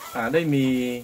ได้มี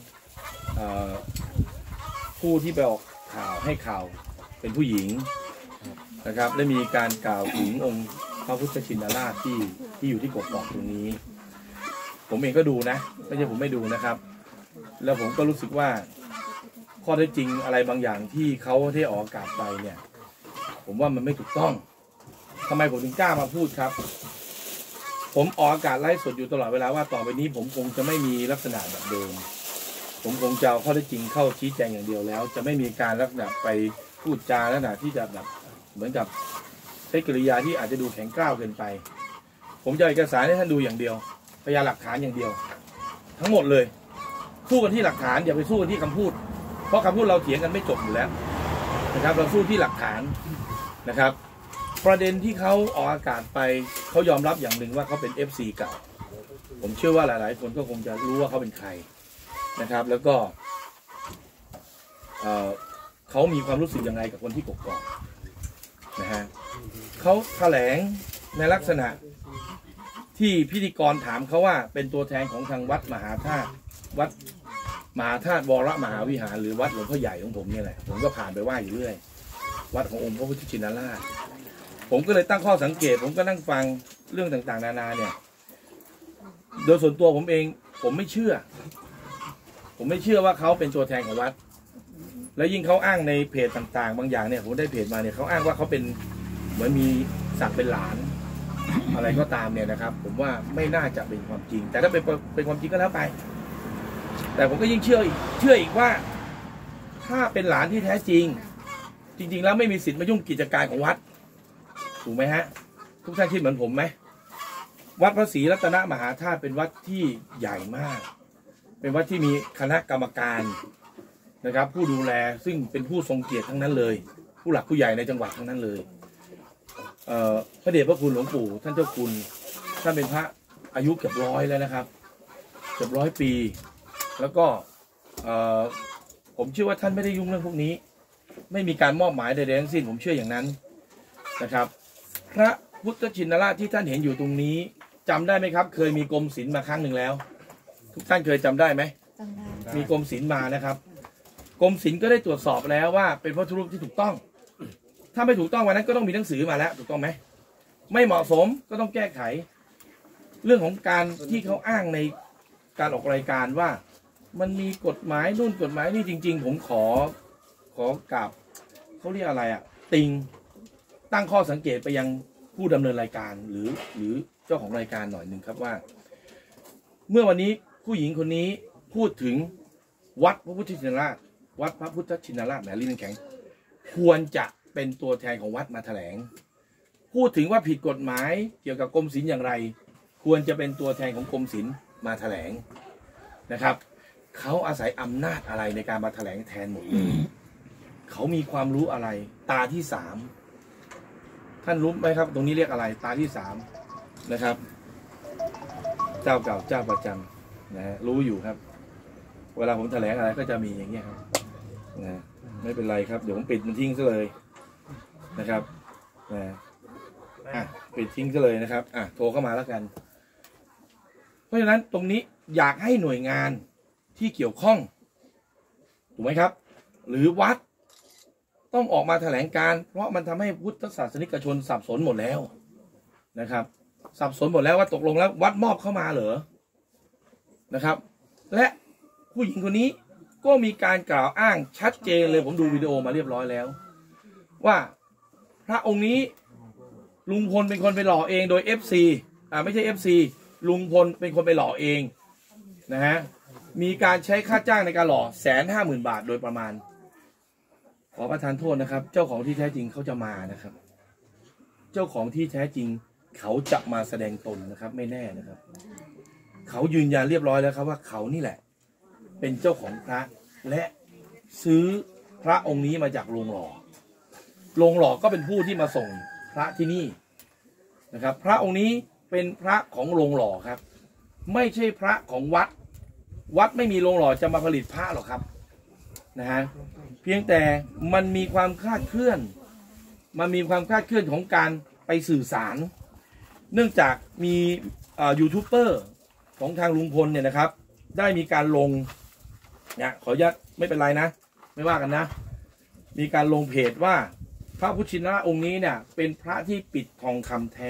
ผู้ที่ไปออกข่าวให้ข่าวเป็นผู้หญิงนะครับได้มีการกล่าวถึงองค์พระพุทธชินราชที่อยู่ที่กกอกตรงนี้ผมเองก็ดูนะไม่ใช่ผมไม่ดูนะครับแล้วผมก็รู้สึกว่าข้อเท็จจริงอะไรบางอย่างที่เขาได้ออกอากาศไปเนี่ยผมว่ามันไม่ถูกต้องทำไมผมถึงกล้ามาพูดครับผมออกอากาศไลฟ์สดอยู่ตลอดเวลาว่าต่อไปนี้ผมคงจะไม่มีลักษณะแบบเดิมผมคงจะเอาข้อเท็จจริงเข้าชี้แจงอย่างเดียวแล้วจะไม่มีการลักษณะไปพูดจาลักษณะที่จะแบบเหมือนกับใช้กริยาที่อาจจะดูแข็งกร้าวเกินไปผมจะเอกสารให้ท่านดูอย่างเดียวพยานหลักฐานอย่างเดียวทั้งหมดเลยสู้กันที่หลักฐานอย่าไปสู้กันที่คำพูดเพราะคำพูดเราเถียงกันไม่จบอยู่แล้วนะครับเราสู้ที่หลักฐานนะครับประเด็นที่เขาออกอากาศไปเขายอมรับอย่างหนึ่งว่าเขาเป็น FC เก่าผมเชื่อว่าหลายๆคนก็คงจะรู้ว่าเขาเป็นใครนะครับแล้วก็เขามีความรู้สึกยังไงกับคนที่กกอกนะฮะเขาแถลงในลักษณะที่พิธีกรถามเขาว่าเป็นตัวแทนของทางวัดมหาธาตุวัดมหาธาตุวรมหาวิหารหรือวัดหลวงพ่อใหญ่ของผมเนี่ยแหละผมก็ผ่านไปไหว้อยู่เรื่อยวัดขององค์พระพุทธชินราชผมก็เลยตั้งข้อสังเกตผมก็นั่งฟังเรื่องต่างๆนานาเนี่ยโดยส่วนตัวผมเองผมไม่เชื่อว่าเขาเป็นตัวแทนของวัดและยิ่งเขาอ้างในเพจต่างๆบางอย่างเนี่ยผมได้เพจมาเนี่ยเขาอ้างว่าเขาเป็นเหมือนมีศักดิ์เป็นหลานอะไรก็ตามเนี่ยนะครับผมว่าไม่น่าจะเป็นความจริงแต่ถ้าเป็นความจริงก็แล้วไปแต่ผมก็ยิ่งเชื่ออีกว่าถ้าเป็นหลานที่แท้จริงแล้วไม่มีสิทธิ์มายุ่งกิจการของวัดถูกไหมฮะทุกท่านคิดเหมือนผมไหมวัดพระศรีรัตนมหาธาตุเป็นวัดที่ใหญ่มากเป็นวัดที่มีคณะกรรมการนะครับผู้ดูแลซึ่งเป็นผู้ทรงเกียรติทั้งนั้นเลยผู้หลักผู้ใหญ่ในจังหวัดทั้งนั้นเลยพระเดชพระคุณหลวงปู่ท่านเจ้าคุณท่านเป็นพระอายุเกือบ100แล้วนะครับเกือบ100 ปีแล้วก็ผมเชื่อว่าท่านไม่ได้ยุ่งเรื่องพวกนี้ไม่มีการมอบหมายใดๆทั้งสิ้นผมเชื่ออย่างนั้นนะครับพระพุทธชินราชที่ท่านเห็นอยู่ตรงนี้จำได้ไหมครับเคยมีกรมศิลป์มาครั้งหนึ่งแล้วทุกท่านเคยจำได้ไหมจำได้มีกรมศิลป์มานะครับกรมศิลป์ก็ได้ตรวจสอบแล้วว่าเป็นพระพุทธรูปที่ถูกต้องถ้าไม่ถูกต้องวันนั้นก็ต้องมีหนังสือมาแล้วถูกต้องไหมไม่เหมาะสมก็ต้องแก้ไขเรื่องของการที่เขาอ้างในการออกรายการว่ามันมีกฎหมายนู่นกฎหมายนี่จริงๆผมขอกราบเขาเรียกอะไรอ่ะติงตั้งข้อสังเกตไปยังผู้ดำเนินรายการหรือเจ้าของรายการหน่อยหนึ่งครับว่าเมื่อวันนี้ผู้หญิงคนนี้พูดถึงวัดพระพุทธชินราชวัดพระพุทธชินราชแหมลิ้นแข็งควรจะเป็นตัวแทนของวัดมาแถลงพูดถึงว่าผิดกฎหมายเกี่ยวกับกรมศิลป์อย่างไรควรจะเป็นตัวแทนของกรมศิลป์มาแถลงนะครับเขาอาศัยอำนาจอะไรในการมาแถลงแทนหมดเลยเขามีความรู้อะไรตาที่3ท่านรู้ไหมครับตรงนี้เรียกอะไรตาที่3นะครับเจ้าเก่าเจ้าประจำนะรู้อยู่ครับเวลาผมแถลงอะไรก็จะมีอย่างเงี้ยครับนะไม่เป็นไรครับเดี๋ยวผมปิดมันทิ้งซะเลยนะครับปิดทิ้งซะเลยนะครับโทรเข้ามาแล้วกันเพราะฉะนั้นตรงนี้อยากให้หน่วยงานที่เกี่ยวข้องถูกไหมครับหรือวัดต้องออกมาแถลงการเพราะมันทำให้พุทธศาสนิกชนสับสนหมดแล้วนะครับสับสนหมดแล้วว่าตกลงแล้ววัดมอบเข้ามาเหรอนะครับและผู้หญิงคนนี้ก็มีการกล่าวอ้างชัดเจนเลยผมดูวิดีโอมาเรียบร้อยแล้วว่าพระองค์นี้ลุงพลเป็นคนไปหล่อเองโดย FC ไม่ใช่ FC ลุงพลเป็นคนไปหล่อเองนะฮะมีการใช้ค่าจ้างในการหล่อ150,000 บาทโดยประมาณขอประทานโทษนะครับเจ้าของที่แท้จริงเขาจะมานะครับเจ้าของที่แท้จริงเขาจะมาแสดงตนนะครับไม่แน่นะครับเขายืนยันเรียบร้อยแล้วครับว่าเขานี่แหละเป็นเจ้าของพระและซื้อพระองค์นี้มาจากโรงหล่อก็เป็นผู้ที่มาส่งพระที่นี่นะครับพระองค์นี้เป็นพระของโรงหล่อครับไม่ใช่พระของวัดไม่มีโรงหล่อจะมาผลิตพระหรอกครับนะฮะเพียงแต่มันมีความคลาดเคลื่อนของการไปสื่อสารเนื่องจากมียูทูบเบอร์ของทางลุงพลเนี่ยนะครับได้มีการลงเนี่ยขออนุญาตไม่เป็นไรนะไม่ว่ากันนะมีการลงเพจว่าพระพุทธชินราชองค์นี้เนี่ยเป็นพระที่ปิดทองคำแท้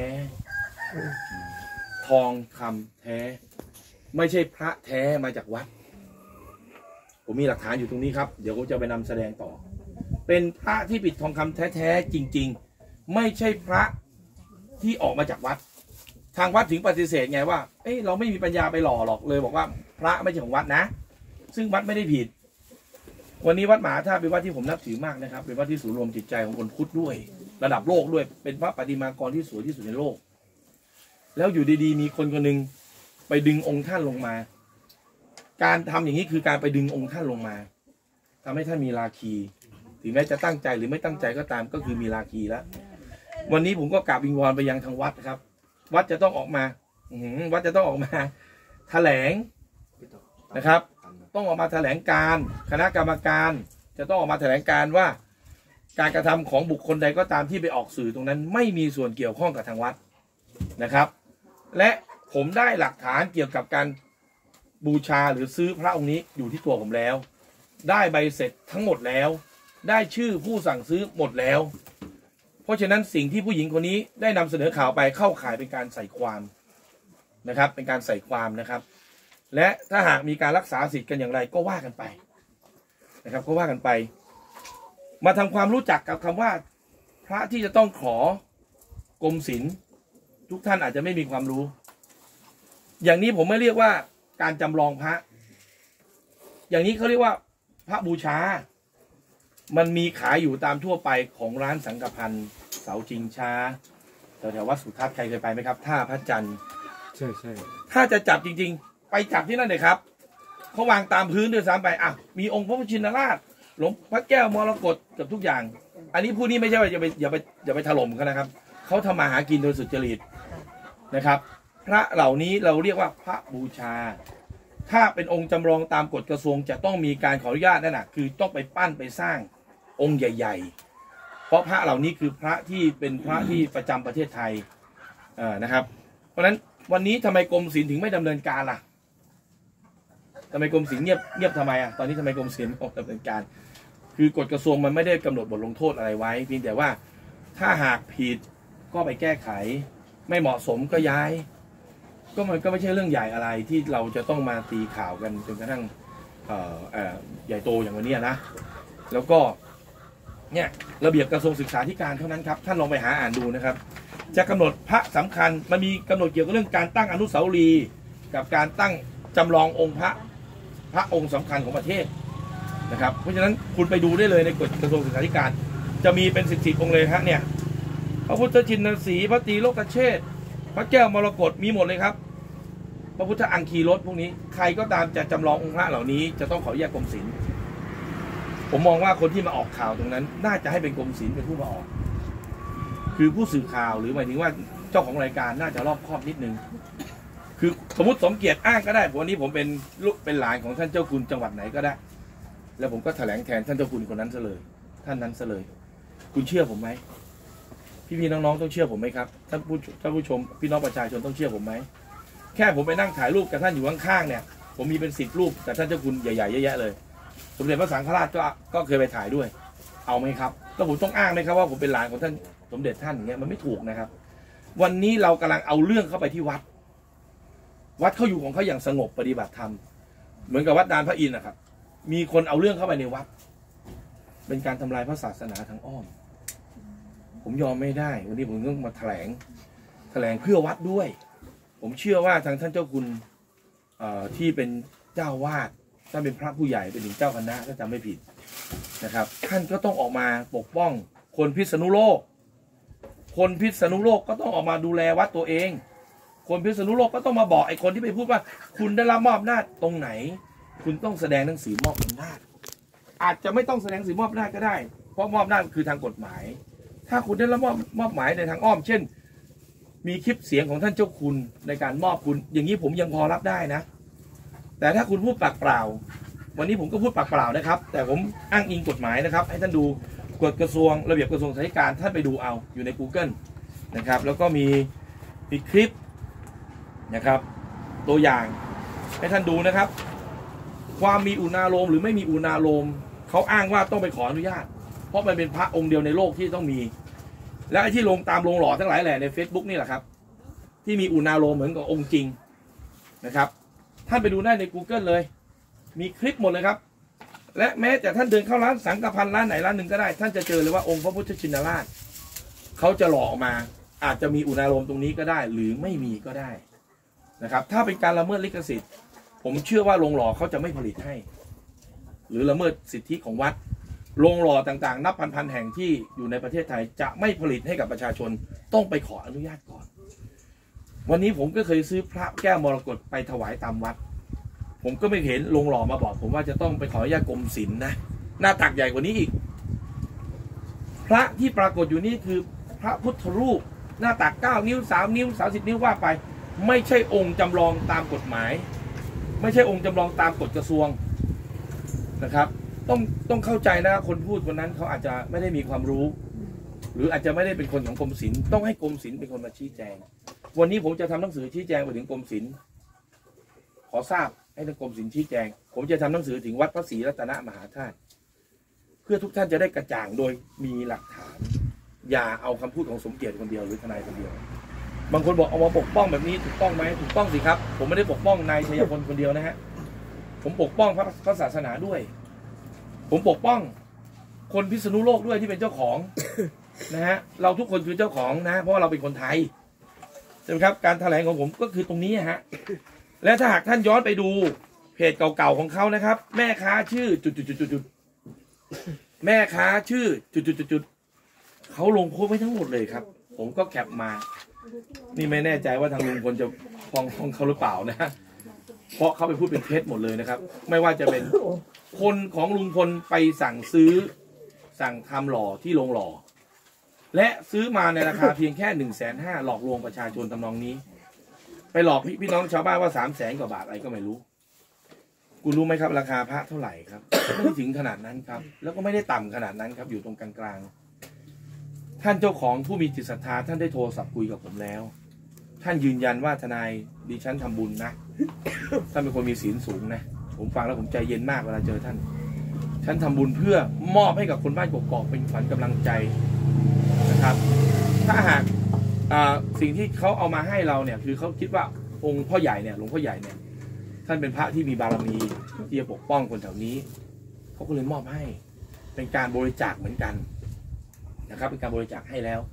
ทองคำแท้ไม่ใช่พระแท้มาจากวัดผมมีหลักฐานอยู่ตรงนี้ครับเดี๋ยวผมจะไปนำแสดงต่อเป็นพระที่ปิดทองคำแท้ๆจริงๆไม่ใช่พระที่ออกมาจากวัดทางวัดถึงปฏิเสธไงว่าเราไม่มีปัญญาไปหล่อหรอกเลยบอกว่าพระไม่ใช่ของวัดนะซึ่งวัดไม่ได้ผิดวันนี้วัดมหาธาตุเป็นวัดที่ผมนับถือมากนะครับเป็นวัดที่ศูนย์รวมจิตใจของคนพุทธด้วยระดับโลกด้วยเป็นพระประติมากรที่สวยที่สุดในโลกแล้วอยู่ดีๆมีคนคนหนึ่งไปดึงองค์ท่านลงมาการทำอย่างนี้คือการไปดึงองค์ท่านลงมาทำให้ท่านมีราคีถึงแม้จะตั้งใจหรือไม่ตั้งใจก็ตามก็คือมีราคีแล้ววันนี้ผมก็กราบวิงวอนไปยังทางวัดครับวัดจะต้องออกมาวัดจะต้องออกมาแถลงนะครับต้องออกมาแถลงการคณะกรรมการจะต้องออกมาแถลงการว่าการกระทำของบุคคลใดก็ตามที่ไปออกสื่อตรงนั้นไม่มีส่วนเกี่ยวข้องกับทางวัดนะครับและผมได้หลักฐานเกี่ยวกับการบูชาหรือซื้อพระองค์นี้อยู่ที่ตัวผมแล้วได้ใบเสร็จทั้งหมดแล้วได้ชื่อผู้สั่งซื้อหมดแล้วเพราะฉะนั้นสิ่งที่ผู้หญิงคนนี้ได้นำเสนอข่าวไปเข้าข่ายเป็นการใส่ความนะครับเป็นการใส่ความนะครับและถ้าหากมีการรักษาสิทธิ์กันอย่างไรก็ว่ากันไปนะครับก็ว่ากันไปมาทำความรู้จักกับคำว่าพระที่จะต้องขอกรมศิลป์ทุกท่านอาจจะไม่มีความรู้อย่างนี้ผมไม่เรียกว่าการจำลองพระอย่างนี้เขาเรียกว่าพระบูชามันมีขายอยู่ตามทั่วไปของร้านสังฆพันธ์เสาชิงช้าแถววัดสุทัศน์ใครเคยไปไหมครับท่าพระจันทร์ใช่ใช่ถ้าจะจับจริงๆไปจับที่นั่นเลยครับเขาวางตามพื้นด้วยซ้ำไปมีองค์พระพุทธชินราชหลวงพระแก้วมรกตกับทุกอย่างอันนี้ผู้นี้ไม่ใช่ว่าอย่าไปถล่มเขานะครับเขาทำมาหากินโดยสุจริตนะครับพระเหล่านี้เราเรียกว่าพระบูชาถ้าเป็นองค์จำลองตามกฎกระทรวงจะต้องมีการขออนุญาตนั่นนะคือต้องไปปั้นไปสร้างองค์ใหญ่ๆเพราะพระเหล่านี้คือพระที่เป็นพระที่ประจำประเทศไทยนะครับเพราะฉะนั้นวันนี้ทำไมกรมศิลป์ถึงไม่ดำเนินการล่ะทำไมกรมศิลป์เงียบทำไมตอนนี้ทำไมกรมศิลป์ไม่ดำเนินการคือกฎกระทรวงมันไม่ได้กำหนดบทลงโทษอะไรไว้เพียงแต่ว่าถ้าหากผิดก็ไปแก้ไขไม่เหมาะสมก็ย้ายก็มันก็ไม่ใช่เรื่องใหญ่อะไรที่เราจะต้องมาตีข่าวกันจนกระทั่งใหญ่โตอย่างวันนี้นะแล้วก็เนี่ยระเบียบกระทรวงศึกษาธิการเท่านั้นครับท่านลองไปหาอ่านดูนะครับจะกำหนดพระสำคัญมันมีกำหนดเกี่ยวกับเรื่องการตั้งอนุสาวรีย์กับการตั้งจำลององค์พระองค์สำคัญของประเทศนะครับเพราะฉะนั้นคุณไปดูได้เลยในกฎกระทรวงศึกษาธิการจะมีเป็น10องค์เลยฮะเนี่ยพระพุทธชินสีห์พระตรีโลกเชษฐ์พระแก้วมรกตมีหมดเลยครับพระพุทธอังคีรสพวกนี้ใครก็ตามจะจำลององค์พระเหล่านี้จะต้องขออนุญาตกรมศิลป์ผมมองว่าคนที่มาออกข่าวตรงนั้นน่าจะให้เป็นกรมศิลป์เป็นผู้มาออกคือผู้สื่อข่าวหรือหมายถึงว่าเจ้าของรายการน่าจะรอบคอบนิดนึงคือสมมติสมเกียรติอ้างก็ได้วันนี้ผมเป็นลูกเป็นหลานของท่านเจ้าคุณจังหวัดไหนก็ได้แล้วผมก็แถลงแทนท่านเจ้าคุณคนนั้นซะเลยท่านนั้นซะเลยคุณเชื่อผมไหมพี่น้องๆต้องเชื่อผมไหมครับท่านผู้ชมพี่น้องประชาชนต้องเชื่อผมไหมแค่ผมไปนั่งถ่ายรูปกับท่านอยู่ข้างๆเนี่ยผมมีเป็น10 รูปแต่ท่านเจ้าคุณใหญ่ๆเยอะแยะเลยสมเด็จพระสังฆราชก็เคยไปถ่ายด้วยเอาไหมครับแล้วผมต้องอ้างไหมครับว่าผมเป็นหลานของท่านสมเด็จท่านอย่างเงี้ยมันไม่ถูกนะครับวันนี้เรากำลังเอาเรื่องเข้าไปที่วัดเขาอยู่ของเขาอย่างสงบปฏิบัติธรรมเหมือนกับวัดดานพระอินทร์นะครับมีคนเอาเรื่องเข้าไปในวัดเป็นการทำลายพระศาสนาทางอ้อมผมยอมไม่ได้วันนี้ผมต้องมาแถลงเพื่อวัดด้วยผมเชื่อว่าทางท่านเจ้าคุณที่เป็นเจ้าวาดท่านเป็นพระผู้ใหญ่เป็นถึงเจ้าคณะถ้าจำไม่ผิดนะครับท่านก็ต้องออกมาปกป้องคนพิษณุโลกก็ต้องออกมาดูแลวัดตัวเองคนพิษณุโลกก็ต้องมาบอกไอ้คนที่ไปพูดว่าคุณได้รับมอบอำนาจตรงไหนคุณต้องแสดงหนังสือมอบอำนาจอาจจะไม่ต้องแสดงหนังสือมอบอำนาจก็ได้เพราะมอบอำนาจคือทางกฎหมายถ้าคุณได้รับมอบหมายในทางอ้อมเช่นมีคลิปเสียงของท่านเจ้าคุณในการมอบคุณอย่างนี้ผมยังพอรับได้นะแต่ถ้าคุณพูดปากเปล่าวันนี้ผมก็พูดปากเปล่านะครับแต่ผมอ้างอิงกฎหมายนะครับให้ท่านดูกฎกระทรวงระเบียบกระทรวงศึกษาธิการท่านไปดูเอาอยู่ใน Google นะครับแล้วก็มีคลิปนะครับตัวอย่างให้ท่านดูนะครับความมีอุณาโลมหรือไม่มีอุณาโลมเขาอ้างว่าต้องไปขออนุญาตเพราะมันเป็นพระองค์เดียวในโลกที่ต้องมีและไอ้ที่ลงตามโรงหล่อทั้งหลายแหล่ใน Facebook นี่แหละครับที่มีอุณาโลมเหมือนกับองค์จริงนะครับท่านไปดูได้ใน Google เลยมีคลิปหมดเลยครับและแม้แต่ท่านเดินเข้าร้านสังฆพันธ์ร้านไหนร้านหนึ่งก็ได้ท่านจะเจอเลยว่าองค์พระพุทธชินราชเขาจะหล่อออกมาอาจจะมีอุณาโลมตรงนี้ก็ได้หรือไม่มีก็ได้นะครับถ้าเป็นการละเมิดลิขสิทธิ์ผมเชื่อว่าโรงหล่อเขาจะไม่ผลิตให้หรือละเมิดสิทธิของวัดโรงหล่อต่างๆนับพันแห่งที่อยู่ในประเทศไทยจะไม่ผลิตให้กับประชาชนต้องไปขออนุญาตก่อนวันนี้ผมก็เคยซื้อพระแก้วมรกตไปถวายตามวัดผมก็ไม่เห็นโรงหล่อมาบอกผมว่าจะต้องไปขออนุญาตกรมศิลป์นะหน้าตักใหญ่กว่านี้อีกพระที่ปรากฏอยู่นี่คือพระพุทธรูปหน้าตัก9 นิ้ว3 นิ้ว30 นิ้วว่าไปไม่ใช่องค์จำลองตามกฎหมายไม่ใช่องค์จำลองตามกฎกระทรวงนะครับต้องเข้าใจนะคนพูดคนนั้นเขาอาจจะไม่ได้มีความรู้หรืออาจจะไม่ได้เป็นคนของกรมศิลป์ต้องให้กรมศิลป์เป็นคนมาชี้แจงวันนี้ผมจะทำหนังสือชี้แจงไปถึงกรมศิลป์ขอทราบให้ทางกรมศิลป์ชี้แจงผมจะทำหนังสือถึงวัดพระศรีรัตนมหาธาตุเพื่อทุกท่านจะได้กระจ่างโดยมีหลักฐานอย่าเอาคำพูดของสมเกียรติคนเดียวหรือทนายคนเดียวบางคนบอกเอามาปกป้องแบบนี้ถูกต้องไหมถูกต้องสิครับผมไม่ได้ปกป้องนายชัยพลคนเดียวนะฮะผมปกป้องพระศาสนาด้วยผมปกป้องคนพิษณุโลกด้วยที่เป็นเจ้าของ นะฮะเราทุกคนคือเจ้าของนะเพราะว่าเราเป็นคนไทยใช่ไหมครับการแถลงของผมก็คือตรงนี้ฮะและถ้าหากท่านย้อนไปดูเพจเก่าๆของเขานะครับแม่ค้าชื่อจุดแม่ค้าชื่อจุดเขาลงโพสไว้ทั้งหมดเลยครับผมก็แคปมานี่ไม่แน่ใจว่าทางลุงพลจะฟ้องเขาหรือเปล่านะเพราะเขาไปพูดเป็นเท็จหมดเลยนะครับไม่ว่าจะเป็นคนของลุงพลไปสั่งซื้อสั่งทำหล่อที่โรงหล่อและซื้อมาในราคาเพียงแค่150,000หลอกลวงประชาชนทำนองนี้ไปหลอกพี่น้องชาวบ้านว่า300,000 กว่าบาทอะไรก็ไม่รู้คุณรู้ไหมครับราคาพระเท่าไหร่ครับไม่ถึงขนาดนั้นครับแล้วก็ไม่ได้ต่ำขนาดนั้นครับอยู่ตรงกลางๆท่านเจ้าของผู้มีจิตศรัทธาท่านได้โทรศัพท์คุยกับผมแล้วท่านยืนยันว่าทนายดิฉันทำบุญนะท่านเป็นคนมีศีลสูงนะผมฟังแล้วผมใจเย็นมากเวลาเจอท่านฉันทำบุญเพื่อมอบให้กับคนบ้านกกอกเป็นขวัญกำลังใจนะครับถ้าหากสิ่งที่เขาเอามาให้เราเนี่ยคือเขาคิดว่าองค์พ่อใหญ่เนี่ยหลวงพ่อใหญ่เนี่ยท่านเป็นพระที่มีบารมีที่จะปกป้องคนแถวนี้เขาก็เลยมอบให้เป็นการบริจาคเหมือนกันนะครับเป็นการบริจาคให้แล้ว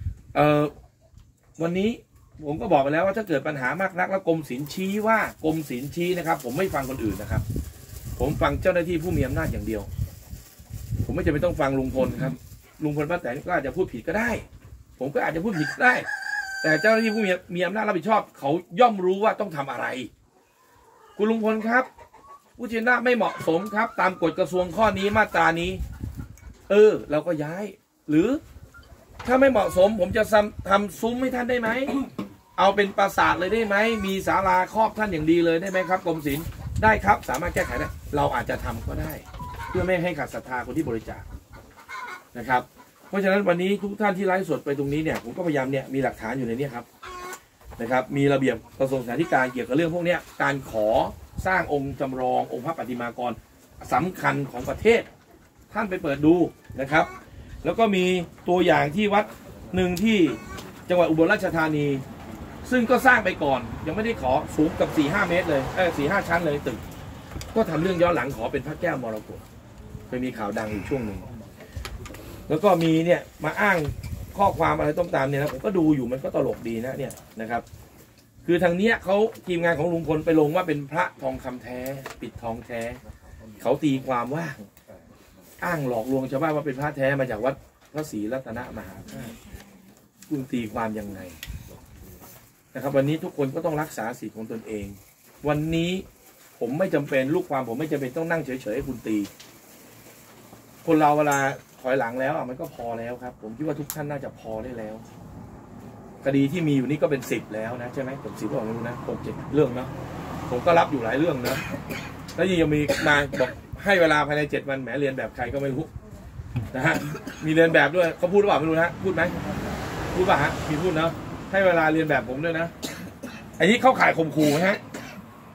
วันนี้ผมก็บอกไปแล้วว่าถ้าเกิดปัญหามากนักแล้วกรมศิลป์ชี้ว่ากรมศิลป์ชี้นะครับผมไม่ฟังคนอื่นนะครับผมฟังเจ้าหน้าที่ผู้มีอำนาจอย่างเดียวผมไม่จำเป็นต้องฟังลุงพลครับลุงพลป้าแตนก็อาจจะพูดผิดก็ได้ผมก็อาจจะพูดผิดได้แต่เจ้าหน้าที่ผู้มีอำนาจรับผิดชอบเขาย่อมรู้ว่าต้องทำอะไรคุณลุงพลครับผู้ชี้หน้าไม่เหมาะสมครับตามกฎกระทรวงข้อนี้มาตรานี้เราก็ย้ายหรือถ้าไม่เหมาะสมผมจะทำซุ้มให้ท่านได้ไหมเอาเป็นปราสาทเลยได้ไหมมีศาลาครอบท่านอย่างดีเลยได้ไหมครับกรมศิลป์ได้ครับสามารถแก้ไขได้เราอาจจะทำก็ได้เพื่อไม่ให้ขาดศรัทธาคนที่บริจาคนะครับเพราะฉะนั้นวันนี้ทุกท่านที่ไลฟ์สดไปตรงนี้เนี่ยผมก็พยายามเนี่ยมีหลักฐานอยู่ในนี้ครับนะครับมีระเบียบกระทรวงสาธารณสุขเกี่ยวกับเรื่องพวกนี้การขอสร้างองค์จำลององค์พระปฏิมากรสำคัญของประเทศท่านไปเปิดดูนะครับแล้วก็มีตัวอย่างที่วัดหนึ่งที่จังหวัดอุบลราชธานีซึ่งก็สร้างไปก่อนยังไม่ได้ขอสูงกับ 4-5 เมตรเลย4-5 ชั้นเลยตึกก็ทำเรื่องย้อนหลังขอเป็นพระแก้วมรกตเคยมีข่าวดังอยู่ช่วงหนึ่งแล้วก็มีเนี่ยมาอ้างข้อความอะไรต้องตามเนี่ยนะผมก็ดูอยู่มันก็ตลกดีนะเนี่ยนะครับคือทางเนี้ยเขาทีมงานของลุงพลไปลงว่าเป็นพระทองคำแท้ปิดทองแท้เขาตีความว่าอ้างหลอกลวงชาวบ้านว่าเป็นพระแท้มาจากวัดพระศรีรัตนมหาธาตุคุณตีความยังไงนะครับวันนี้ทุกคนก็ต้องรักษาสิทธิของตนเองวันนี้ผมไม่จำเป็นลูกความผมไม่จำเป็นต้องนั่งเฉยๆให้คุณตีคนเราเวลาถอยหลังแล้วมันก็พอแล้วครับผมคิดว่าทุกท่านน่าจะพอได้แล้วคดีที่มีอยู่นี่ก็เป็น10แล้วนะใช่ไหมผม10บอกไม่รู้นะ6-7เรื่องนะผมก็รับอยู่หลายเรื่องนะแล้วยังมีมาบอกให้เวลาภายใน7 วันแหมเรียนแบบใครก็ไม่รู้นะฮะมีเรียนแบบด้วยเขาพูดหรือเปล่าไม่รู้นะพูดไหมพูดป่ะฮะมีพูดนะให้เวลาเรียนแบบผมด้วยนะอันนี้เข้าข่ายข่มขู่ฮะ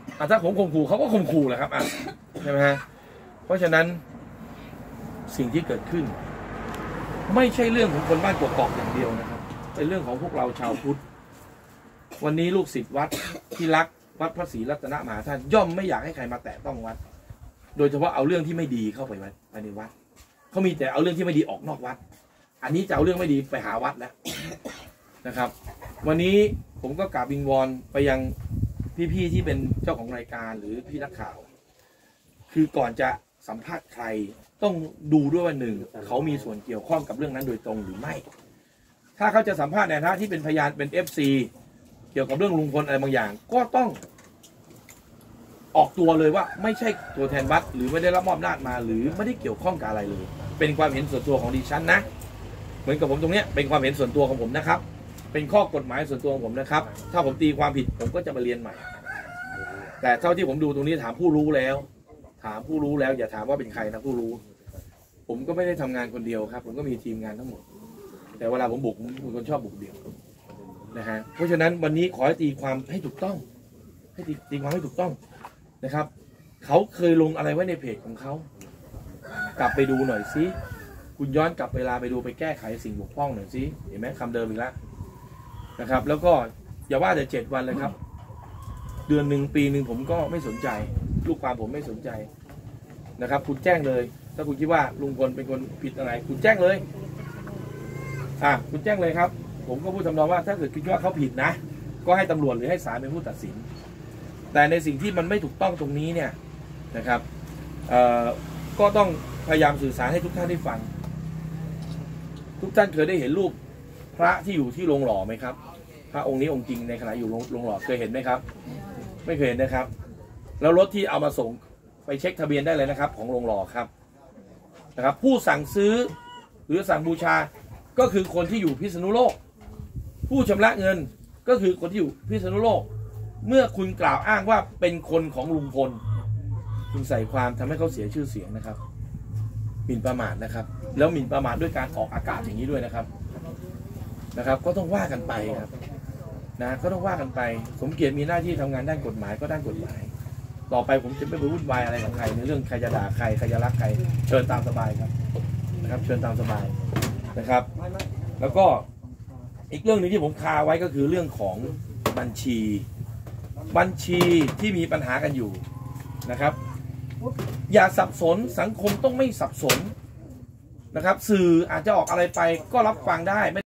ถ้าผมข่มขู่เขาก็ข่มขู่แหละครับใช่ไหมฮะเพราะฉะนั้นสิ่งที่เกิดขึ้นไม่ใช่เรื่องของคนบ้านกกอกอย่างเดียวนะครับเป็นเรื่องของพวกเราชาวพุทธวันนี้ลูกศิษย์วัดที่รักวัดพระศรีรัตนมหาธาตุย่อมไม่อยากให้ใครมาแตะต้องวัดโดยเฉพาะเอาเรื่องที่ไม่ดีเข้าไปในวัดเขามีแต่เอาเรื่องที่ไม่ดีออกนอกวัดอันนี้จะเอาเรื่องไม่ดีไปหาวัดแล้วนะครับวันนี้ผมก็กราบวิงวอนไปยังพี่ๆที่เป็นเจ้าของรายการหรือพี่นักข่าวคือก่อนจะสัมภาษณ์ใครต้องดูด้วยว่าหนึ่งเขามีส่วนเกี่ยวข้องกับเรื่องนั้นโดยตรงหรือไม่ถ้าเขาจะสัมภาษณ์ในฐานะที่เป็นพยานเป็น FC เกี่ยวกับเรื่องลุงพลอะไรบางอย่างก็ต้องออกตัวเลยว่าไม่ใช่ตัวแทนวัดหรือไม่ได้รับมอบอำนาจมาหรือไม่ได้เกี่ยวข้องกับอะไรเลยเป็นความเห็นส่วนตัวของดิฉันนะเหมือนกับผมตรงนี้เป็นความเห็นส่วนตัวของผมนะครับเป็นข้อกฎหมายส่วนตัวของผมนะครับถ้าผมตีความผิดผมก็จะมาเรียนใหม่แต่เท่าที่ผมดูตรงนี้ถามผู้รู้แล้วอย่าถามว่าเป็นใครนะผู้รู้ผมก็ไม่ได้ทำงานคนเดียวครับผมก็มีทีมงานทั้งหมดแต่เวลาผมบุกผมเป็นคนชอบบุกเดี่ยวนะฮะเพราะฉะนั้นวันนี้ขอให้ตีความให้ถูกต้องให้ตีความให้ถูกต้องนะครับเขาเคยลงอะไรไว้ในเพจของเขากลับไปดูหน่อยซิคุณย้อนกลับเวลาไปดูไปแก้ไขสิ่งบกพร่องหน่อยซิเห็นไหมคำเดิมอีกแล้วนะครับแล้วก็อย่าว่าแต่7 วันเลยครับเดือนหนึ่งปีหนึ่งผมก็ไม่สนใจลูกความผมไม่สนใจนะครับคุณแจ้งเลยถ้าคุณคิดว่าลุงพลเป็นคนผิดอะไรคุณแจ้งเลยคุณแจ้งเลยครับผมก็พูดทำนองว่าถ้าเกิดคิดว่าเขาผิดนะก็ให้ตำรวจหรือให้ศาลเป็นผู้ตัดสินแต่ในสิ่งที่มันไม่ถูกต้องตรงนี้เนี่ยนะครับก็ต้องพยายามสื่อสารให้ทุกท่านได้ฟังทุกท่านเคยได้เห็นรูปพระที่อยู่ที่โรงหล่อไหมครับพระองค์นี้องค์จริงในขณะอยู่โรงหล่อเคยเห็นไหมครับไม่เคยเห็นนะครับแล้วรถที่เอามาส่งไปเช็คทะเบียนได้เลยนะครับของโรงหล่อครับนะครับผู้สั่งซื้อหรือสั่งบูชาก็คือคนที่อยู่พิษณุโลกผู้ชำระเงินก็คือคนที่อยู่พิษณุโลกเมื่อคุณกล่าวอ้างว่าเป็นคนของลุงพลคุณใส่ความทำให้เขาเสียชื่อเสียงนะครับหมิ่นประมาทนะครับแล้วหมิ่นประมาทด้วยการออกอากาศอย่างนี้ด้วยนะครับก็ต้องว่ากันไปครับนะก็ต้องว่ากันไปสมเกียรติมีหน้าที่ทำงานด้านกฎหมายก็ด้านกฎหมายต่อไปผมจะไม่ไปวุ่นวายอะไรกับใครในเรื่องใครจะด่าใครจะรักใครเชิญตามสบายครับนะครับเชิญตามสบายนะครับแล้วก็อีกเรื่องนึงที่ผมคาไว้ก็คือเรื่องของบัญชีที่มีปัญหากันอยู่นะครับอย่าสับสนสังคมต้องไม่สับสนนะครับสื่ออาจจะออกอะไรไปก็รับฟังได้